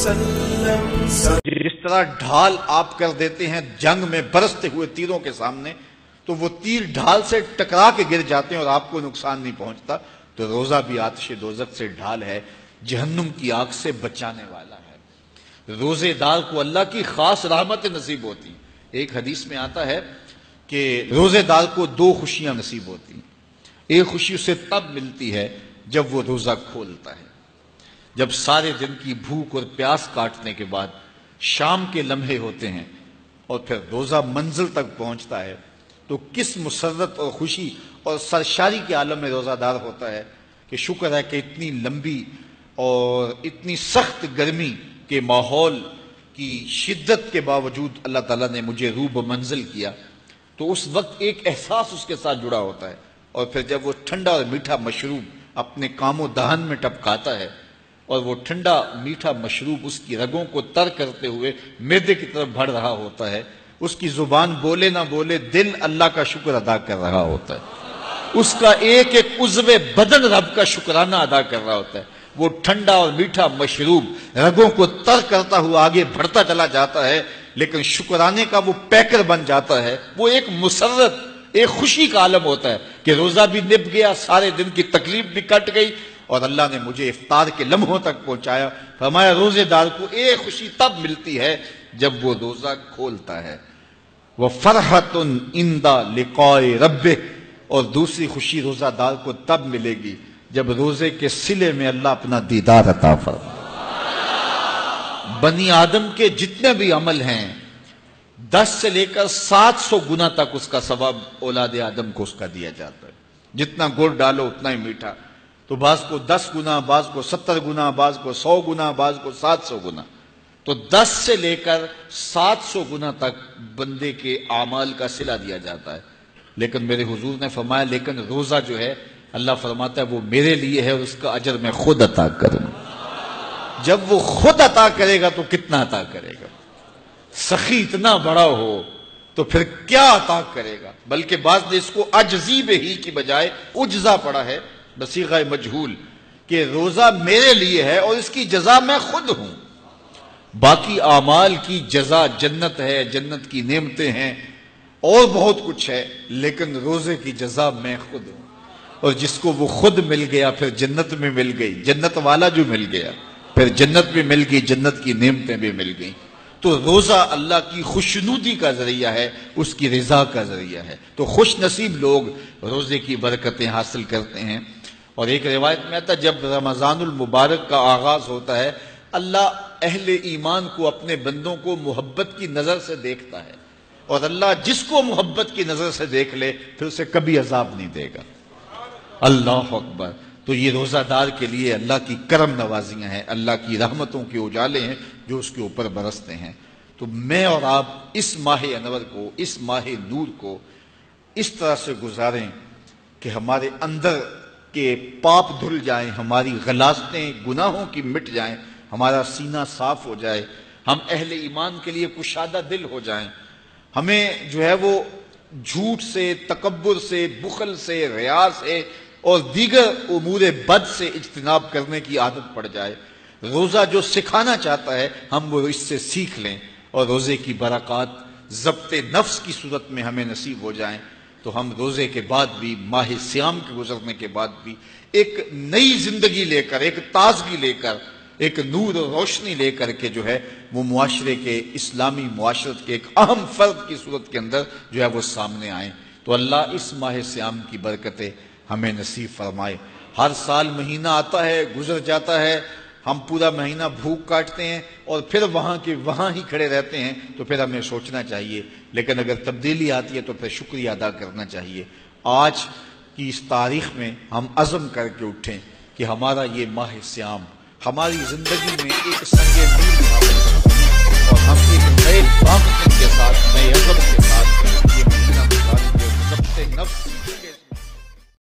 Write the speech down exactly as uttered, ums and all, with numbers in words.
وسلم. جس طرح ڈھال آپ کر دیتے ہیں جنگ میں برستے ہوئے تیروں کے سامنے تو وہ تیر ڈھال سے ٹکرا کے گر جاتے ہیں اور آپ کو نقصان نہیں پہنچتا، تو روزہ بھی آتش دوزخ سے ڈھال ہے، جہنم کی آگ سے بچانے والا ہے. روزے دار کو اللہ کی خاص رحمت نصیب ہوتی. ایک حدیث میں آتا ہے کہ روزے دار کو دو خوشیاں نصیب ہوتی ہیں. ایک خوشی اسے تب ملتی ہے جب وہ روزہ کھولتا ہے، جب سارے دن کی بھوک اور پیاس کاٹنے کے بعد شام کے لمحے ہوتے ہیں اور پھر روزہ منزل تک پہنچتا ہے تو کس مسرت اور خوشی اور سرشاری کے عالم میں روزہ دار ہوتا ہے کہ شکر ہے کہ اتنی لمبی اور اتنی سخت گرمی کے ماحول کی شدت کے باوجود اللہ تعالیٰ نے مجھے روح منزل کیا. تو اس وقت ایک احساس اس کے ساتھ جڑا ہوتا ہے، اور پھر جب وہ ٹھنڈا اور میٹھا مشروب اپنے کام و دہن میں ٹپکاتا ہے اور وہ ٹھنڈا میٹھا مشروب اس کی رگوں کو تر کرتے ہوئے معدے کی طرف بڑھ رہا ہوتا ہے، اس کی زبان بولے نہ بولے دل اللہ کا شکر ادا کر رہا ہوتا ہے، اس کا ایک ایک عضو بدن رب کا شکرانہ ادا کر رہا ہوتا ہے. وہ ٹھنڈا اور میٹھا مشروب رگوں کو تر کرتا ہوا آگے بڑھتا چلا جاتا ہے، لیکن شکرانے کا وہ پیکر بن جاتا ہے. وہ ایک مسرت، ایک خوشی کا عالم ہوتا ہے کہ روزہ بھی نب گیا، سارے دن کی تکلیف بھی کٹ گئی اور اللہ نے مجھے افطار کے لمحوں تک پہنچایا. فرمایا روزے دار کو ایک خوشی تب ملتی ہے جب وہ روزہ کھولتا ہے. وَفَرْحَةٌ عِنْدَ لِقَاءِ رَبِّهِ، اور دوسری خوشی روزہ دار کو تب ملے گی جب روزے کے صلے میں اللہ اپنا دیدار عطا فرمائے. بنی آدم کے جتنے بھی عمل ہیں دس سے لے کر سات سو گنا تک اس کا ثواب اولاد آدم کو اس کا دیا جاتا ہے. جتنا گڑ ڈالو اتنا ہی میٹھا. تو بعض کو دس گنا، بعض کو ستر گنا، بعض کو سو گنا، بعض کو سات سو گنا. تو دس سے لے کر سات سو گنا تک بندے کے اعمال کا صلہ دیا جاتا ہے. لیکن میرے حضور نے فرمایا لیکن روزہ جو ہے اللہ فرماتا ہے وہ میرے لیے ہے اور اس کا اجر میں خود عطا کروں. جب وہ خود عطا کرے گا تو کتنا عطا کرے گا. سخی اتنا بڑا ہو تو پھر کیا عطا کرے گا. بلکہ بعض نے اس کو عجزی بہی کی بجائے اجزا پڑھا ہے بصیغہ مجہول کہ روزہ میرے لیے ہے اور اس کی جزا میں خود ہوں. باقی اعمال کی جزا جنت ہے، جنت کی نعمتیں ہیں اور بہت کچھ ہے، لیکن روزے کی جزا میں خود ہوں. اور جس کو وہ خود مل گیا پھر جنت میں مل گئی، جنت والا جو مل گیا پھر جنت بھی مل گئی، جنت کی نعمتیں بھی مل گئیں. تو روزہ اللہ کی خوشنودی کا ذریعہ ہے، اس کی رضا کا ذریعہ ہے. تو خوش نصیب لوگ روزے کی برکتیں حاصل کرتے ہیں. اور ایک روایت میں آتا ہے جب رمضان المبارک کا آغاز ہوتا ہے اللہ اہل ایمان کو، اپنے بندوں کو محبت کی نظر سے دیکھتا ہے، اور اللہ جس کو محبت کی نظر سے دیکھ لے پھر اسے کبھی عذاب نہیں دے گا. اللہ اکبر. تو یہ روزہ دار کے لیے اللہ کی کرم نوازیاں ہیں، اللہ کی رحمتوں کے اجالے ہیں جو اس کے اوپر برستے ہیں. تو میں اور آپ اس ماہ انور کو، اس ماہ نور کو اس طرح سے گزاریں کہ ہمارے اندر کے پاپ دھل جائیں، ہماری غلاظتیں گناہوں کی مٹ جائیں، ہمارا سینہ صاف ہو جائے، ہم اہل ایمان کے لیے کشادہ دل ہو جائیں. ہمیں جو ہے وہ جھوٹ سے، تکبر سے، بخل سے، ریا سے اور دیگر امور بد سے اجتناب کرنے کی عادت پڑ جائے. روزہ جو سکھانا چاہتا ہے ہم وہ اس سے سیکھ لیں اور روزے کی برکات ضبط نفس کی صورت میں ہمیں نصیب ہو جائیں. تو ہم روزے کے بعد بھی، ماہ صیام کے گزرنے کے بعد بھی ایک نئی زندگی لے کر، ایک تازگی لے کر، ایک نور و روشنی لے کر کے جو ہے وہ معاشرے کے، اسلامی معاشرت کے ایک اہم فرد کی صورت کے اندر جو ہے وہ سامنے آئیں. تو اللہ اس ماہ صیام کی برکتیں ہمیں نصیب فرمائے. ہر سال مہینہ آتا ہے، گزر جاتا ہے، ہم پورا مہینہ بھوک کاٹتے ہیں اور پھر وہاں کے وہاں ہی کھڑے رہتے ہیں. تو پھر ہمیں سوچنا چاہیے، لیکن اگر تبدیلی آتی ہے تو پھر شکریہ ادا کرنا چاہیے. آج کی اس تاریخ میں ہم عزم کر کے اٹھیں کہ ہمارا یہ ماہ صیام ہماری زندگی میں ایک سنگ میل بن اور ہم ایک نئے بامت کے ساتھ، نئے عزم کے ساتھ یہ مہینہ گزاریں گے. ضبط نفس